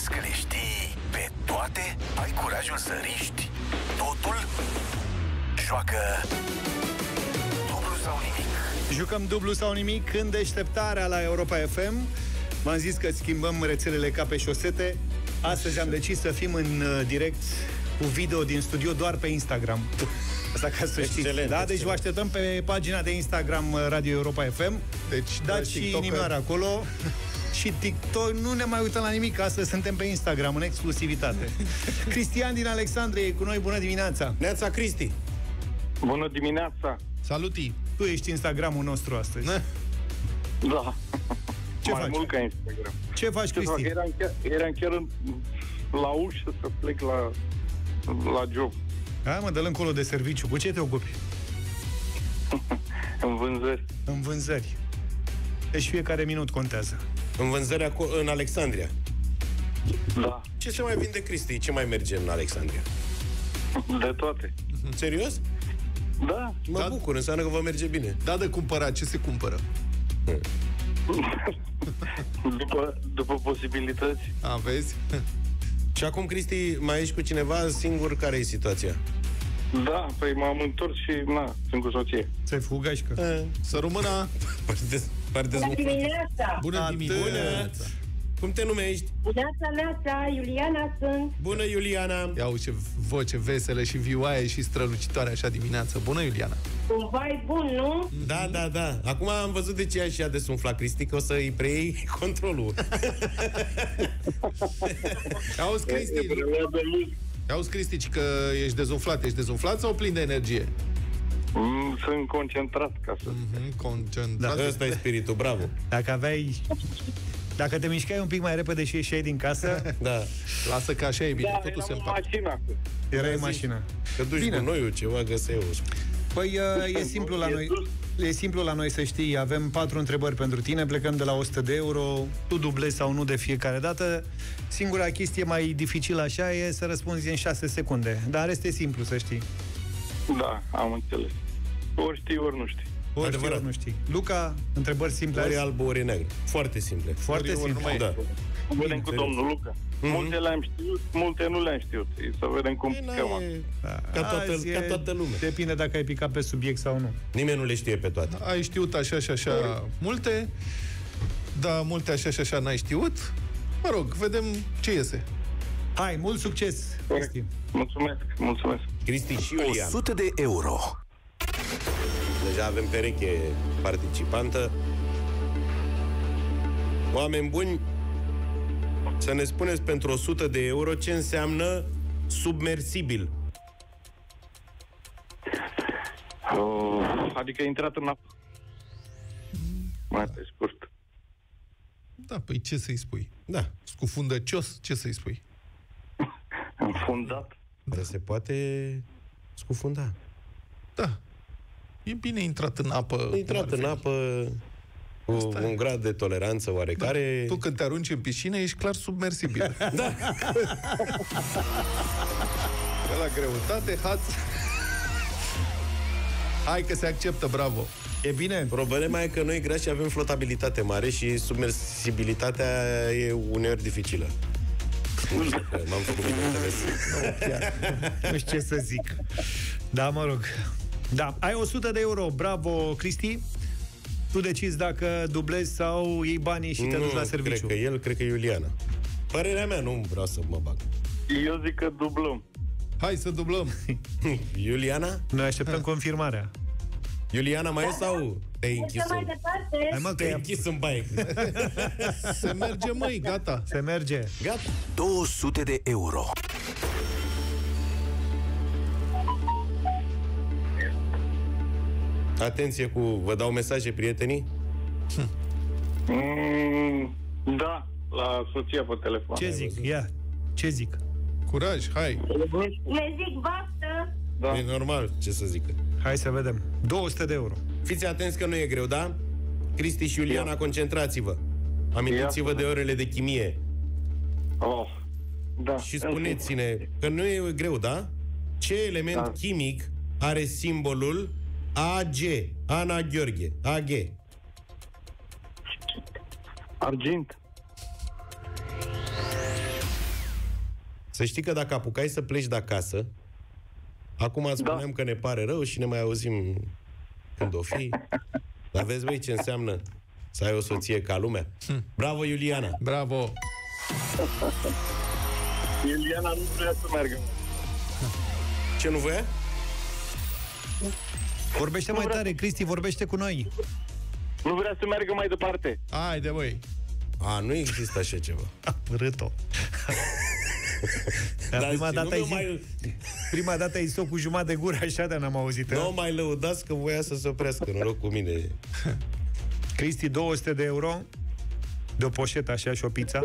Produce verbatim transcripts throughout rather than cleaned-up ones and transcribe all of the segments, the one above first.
Crezi că le știi pe toate? Ai curajul să riști totul? Joacă dublu sau nimic. Jucăm dublu sau nimic în deșteptarea la Europa F M. V-am zis că schimbăm rețelele ca pe șosete. Astăzi am decis să fim în uh, direct cu video din studio doar pe Instagram. Asta ca să știți. Excelent, da? Deci excelent. Vă așteptăm pe pagina de Instagram Radio Europa F M. Deci dați și inimioară acolo. Și TikTok, nu ne mai uităm la nimic, astăzi suntem pe Instagram în exclusivitate. Cristian din Alexandria e cu noi, bună dimineața. Neața, Cristi. Bună dimineața. Saluti. Tu ești Instagramul nostru astăzi. Da. Ce mai faci? mult ca Instagram. Ce faci, Ce Cristi? fac? Eram chiar, eram chiar în, la ușă să plec la, la job. Hai mă, dă-l încolo de serviciu. Cu ce te ocupi? În vânzări. În vânzări. Deci fiecare minut contează. În vânzări în Alexandria. Da. Ce se mai vinde, Cristi? Ce mai merge în Alexandria? De toate. Serios? Da. Mă da. bucur, înseamnă că vă merge bine. Da, de cumpărat, ce se cumpără? după, după posibilități. A, vezi? Și acum, Cristi, mai ești cu cineva singur? Care e situația? Da, păi m-am întors și, na, sunt cu soție. Ți-ai fugașcă. Să rămână. Bună dimineața! Bună dimineața! Cum te numești? Neața, neața, Iuliana sunt. Bună, Iuliana! Ia uite ce voce veselă și vioaie și strălucitoare așa dimineața. Bună, Iuliana! Un vai bun, nu? Da, da, da. Acum am văzut de ce e așa desumflat, Cristi, că o să îi preiei controlul. Auzi, Cristi, auzi, Cristi, că ești dezumflat. Ești dezumflat sau plin de energie? Mm, sunt concentrat, ca să... Mm-hmm, concentrat. Da, ăsta e spiritul, bravo. Dacă aveai... Dacă te mișcai un pic mai repede și ieșeai din casă... Da. Lasă că așa e bine, Da, totul se eram în împacă. mașină. Erai în mașină. Că duci Bine. cu noi ceva, găsei eu. Păi e simplu la noi. E simplu la noi să știi. Avem patru întrebări pentru tine. Plecăm de la o sută de euro. Tu dublezi sau nu de fiecare dată. Singura chestie mai dificilă așa e să răspunzi în șase secunde. Dar este simplu, să știi. Da, am înțeles. Ori știi, ori nu știi. Ori Adevărat. știi, ori nu știi. Luca, întrebări simple. Ori azi? alb, ori negru. Foarte simple. Foarte ori simplu. numai- Da. Vedem cu domnul Luca. Multe le-am știut, multe nu le-am știut. Să vedem cum picăm. Ca toată, Azi e- ca toată lumea. Depinde dacă ai picat pe subiect sau nu. Nimeni nu le știe pe toate. Ai știut așa și așa multe, da, multe așa și așa n-ai știut. Mă rog, vedem ce iese. Hai, mult succes, Cristi. Mulțumesc, mulțumesc. Cristi și Iulian. o sută de euro. Deja avem pereche participantă. Oameni buni, să ne spuneți pentru o sută de euro ce înseamnă submersibil. Oh, adică intrat în apă. Mai pe scurt. Da, păi ce să-i spui? Da, Scufundăcios, ce să-i spui? Înfundat. dar se poate scufunda. Da. E bine intrat în apă. Intrat în apă cu Asta e. un grad de toleranță oarecare. Tu când te arunci în piscină ești clar submersibil. Da. La greutate, haț. Hai că se acceptă, bravo. E bine? Problema e că noi grași avem flotabilitate mare și submersibilitatea e uneori dificilă. Nu știu că m-am făcut bine înțeles. Nu știu ce să zic. Da, mă rog. Da, ai o sută de euro. Bravo, Cristi. Tu decizi dacă dublezi sau iei banii și te duci la serviciu. Cred că el, cred că Iuliana. Părerea mea, nu vreau să mă bag. Eu zic că dublăm. Hai să dublăm. Iuliana? Noi așteptăm confirmarea. Iuliana mai e sau te-ai închis Mergem mai în... departe. Hai mă, că Te-ai e- închis în baie. Se merge, măi, gata. se merge. Gata. două sute de euro. Atenție cu... Vă dau mesaje, prietenii? Mm, da, la soția pe telefon. Ce zic? Ia, ce zic? Curaj, hai. Le zic baftă. Da. E normal, ce să zică. Hai să vedem. două sute de euro. Fiți atenți că nu e greu, da? Cristi și Iuliana, concentrați-vă. Amintiți-vă Ia. de orele de chimie. Oh, da. Și spuneți-ne că nu e greu, da? Ce element Da. chimic are simbolul A G? Ana Gheorghe. A G. Argint. Să știi că dacă apucai să pleci de acasă, acum îți spuneam da. că ne pare rău și ne mai auzim când o fi. Dar vezi, băi, ce înseamnă să ai o soție ca lumea. Hm. Bravo, Iuliana! Bravo! Iuliana nu vrea să meargă. Ce nu voia? Vorbește mai tare, Cristi, vorbește cu noi. Nu vrea să meargă mai departe. Haide, băi! A, nu există așa ceva. Apărât-o. Dar prima, dată ai mai... prima dată ai zis cu jumătate de gură, așa de n-am auzit. Nu mai lăudați că voia să se oprească. Noroc cu mine. Cristi, două sute de euro de o poșetă așa și o pizza.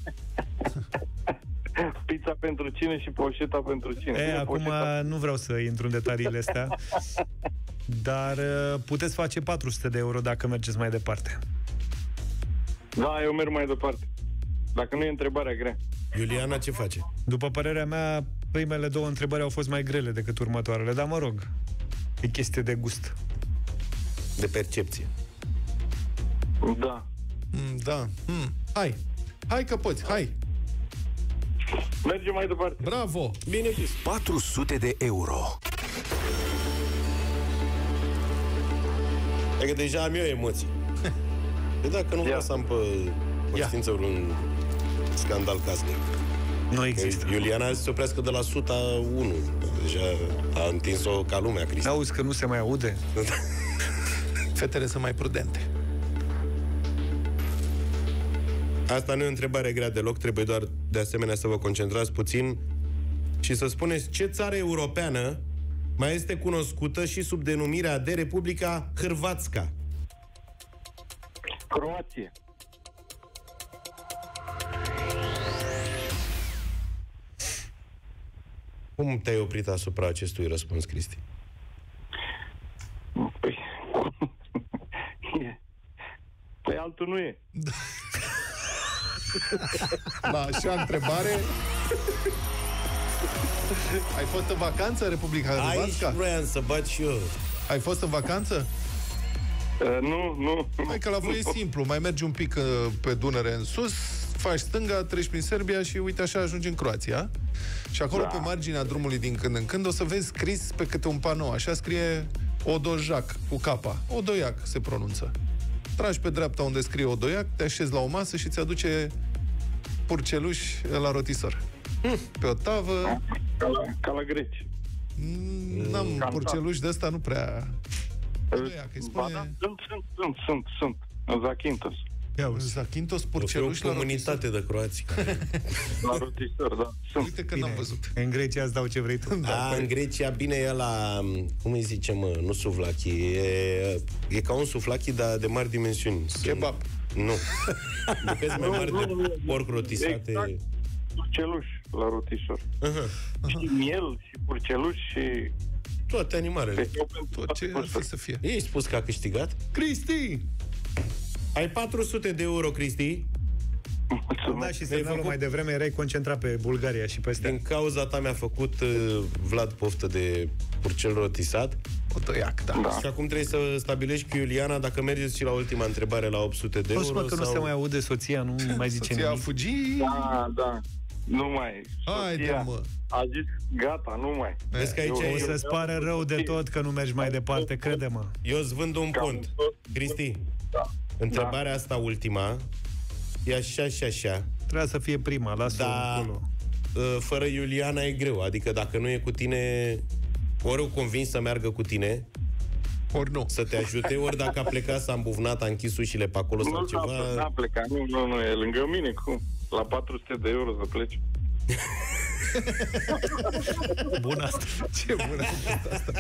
Pizza pentru cine și poșeta pentru cine? E, Bine, acum poșeta... nu vreau să intru în detaliile astea. Dar puteți face patru sute de euro dacă mergeți mai departe. Da, eu merg mai departe. Dacă nu e întrebarea grea. Iuliana ce face? După părerea mea, primele două întrebări au fost mai grele decât următoarele, dar mă rog, e chestie de gust. De percepție. Da. Mm, da. Mm. Hai. Hai că poți, hai. Mergem mai departe. Bravo. Bine zis. patru sute de euro. Adică deja am eu emoții. De dacă nu vreau să am pe conștiință un scandal casnic. Nu există. Iuliana se oprească de la suta unu. Deja a întins-o ca lumea, Cristi. Auzi că nu se mai aude? Fetele sunt mai prudente. Asta nu e o întrebare grea deloc, trebuie doar de asemenea să vă concentrați puțin și să spuneți ce țară europeană mai este cunoscută și sub denumirea de Republica Hârvatska. Croație. Cum te-ai oprit asupra acestui răspuns, Cristi? Păi... păi altul nu e. La așa întrebare... Ai fost în vacanță, Republica Hârvatska? Aici vroiam să bat și eu. Ai fost în vacanță? Uh, nu, nu. Hai că la voi e simplu. Mai mergi un pic uh, pe Dunăre în sus, faci stânga, treci prin Serbia și uite așa ajungi în Croația. Și acolo, da. pe marginea drumului din când în când, o să vezi scris pe câte un panou. Așa scrie Odojac, cu capa. Odoiac se pronunță. Tragi pe dreapta unde scrie Odoiac, te așezi la o masă și ți aduce purceluși la rotisor. Hm. Pe o tavă... Ca la, ca la greci. N-am mm, purceluși de ăsta, nu prea... Odoiac, îi spune... Ba, da, sunt, sunt, sunt, sunt, sunt. Zakynthos. Zakynthos, purceluși la comunitate de croații. La rotisor, da. Sunt. Uite că bine, n-am văzut. În Grecia îți dau ce vrei tu. Da, în Grecia, bine, e la... Cum îi zice, mă? Nu suvlachi. E, e ca un suvlachi, dar de mari dimensiuni. Kebab. Nu. Bucăți mai mari de porc rotisate. Exact. Purceluși la rotisor. Uh-huh. Și miel, și purceluși, și... Toate animalele. Tot ce ar fi să fie. Ei spus că a câștigat? Cristi! Ai patru sute de euro, Cristi. Da, și semnalul făcut... mai devreme erai concentrat pe Bulgaria și peste. Din cauza ta mi-a făcut uh, Vlad poftă de purcel rotisat. Odoiac, da. da. Și acum trebuie să stabilești cu Iuliana dacă mergeți și la ultima întrebare la opt sute de euro. Poți, mă, că sau... nu se mai aude soția, nu mai zice soția nimic. a fugit. Da, da. Nu mai. Haide, mă. A zis, gata, nu mai. Vezi că aici o să-ți pară rău de tot că nu mergi mai departe, crede-mă. Eu îți vând un pont. Cristi, da. întrebarea asta ultima e așa și așa. Trebuia să fie prima, lasă-o da, acolo. Fără Iuliana e greu. Adică dacă nu e cu tine, ori o convins să meargă cu tine, ori nu. Să te ajute, ori dacă a plecat, s-a îmbuvnat, a închis ușile pe acolo sau nu, ceva. Nu, n-a plecat, nu, nu, nu, e lângă mine, cum? La patru sute de euro să pleci. Bună asta. Ce bună asta.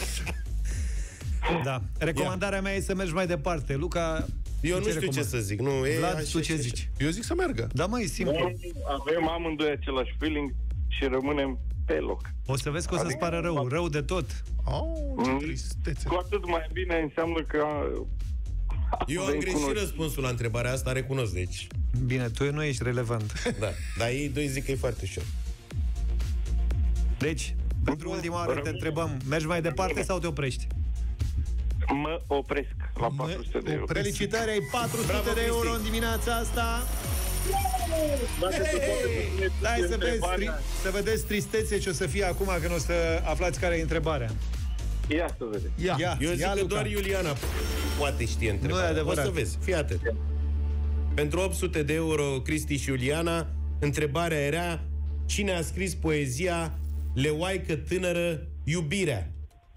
Da. Recomandarea mea e să mergi mai departe. Luca, eu nu știu recomand? ce să zic. Nu, e Vlad, așa, tu ce așa, zici? Eu zic să meargă. Da, mă, e simplu. Noi avem amândoi același feeling și rămânem pe loc. O să vezi că o să-ți pară rău, rău de tot. Oh, ce tristețe. Cu atât mai bine înseamnă că... Eu am greșit cunosc. răspunsul la întrebarea asta, recunosc, deci. Bine, tu nu ești relevant. Da, dar ei doi zic că e foarte ușor. Deci, pentru ultima oară te întrebăm, mergi mai departe sau te oprești? Mă opresc la patru sute de euro. Felicitări, ai patru sute de euro în dimineața asta. Stai să vezi, tri- să vedeți tristețe ce o să fie acum când o să aflați care e întrebarea. Ia să vedem. Ia. Ia, Eu zic ia, că Luca. doar Iuliana poate știe întrebarea. Nu e adevărat. O să vezi, fii atent. Pentru opt sute de euro, Cristi și Iuliana, întrebarea era: cine a scris poezia Leoaică tânără, iubirea?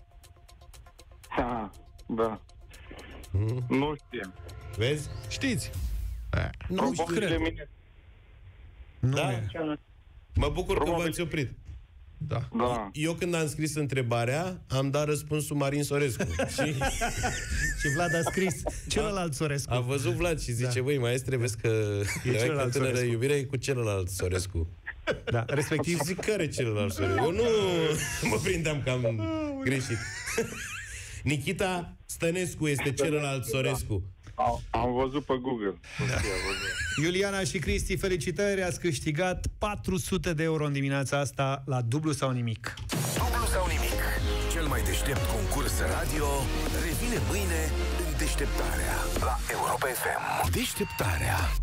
Ha, da. Mm. Nu știu. Vezi? Știți? Nu știu. Probabil de mine. Nu Da? e. Mă bucur că Probabil. v-ați oprit. Da. Da. Eu când am scris întrebarea, am dat răspunsul Marin Sorescu. și Și Vlad a scris celălalt Sorescu. a văzut Vlad și zice, Da. băi, maestre, vezi că Leoaică celălalt tânără, Sorescu. iubirea e cu celălalt Sorescu. Da, respectiv Și zic, care celălalt Sorescu? Eu nu mă prindeam că am greșit. Nikita Stănescu este celălalt Sorescu. Am, am văzut pe Google. Da. Iuliana și Cristi, felicitări, ați câștigat patru sute de euro în dimineața asta la dublu sau nimic. Dublu sau nimic. Cel mai deștept concurs radio revine mâine în Deșteptarea la Europa F M. Deșteptarea.